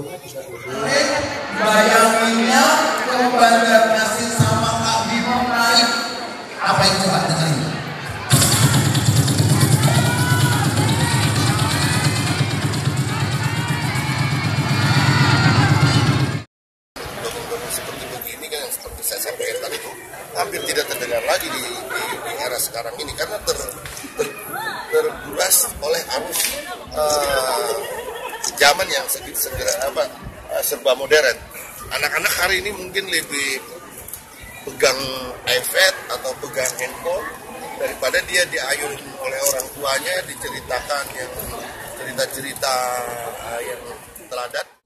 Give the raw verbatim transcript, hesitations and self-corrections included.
Bayanginnya kepada kasih sama Kak Bimo naik. Apa itu Pak dengerin? Dongeng-dongeng seperti begini kan, seperti saya sampaikan tadi itu hampir tidak terdengar lagi di, di, di era sekarang ini karena ter, ter, terguras oleh arus uh, zaman yang segera apa uh, serba modern. Anak-anak hari ini mungkin lebih pegang iPad atau pegang handphone daripada dia diayurin oleh orang tuanya, diceritakan yang cerita-cerita uh, yang teladan.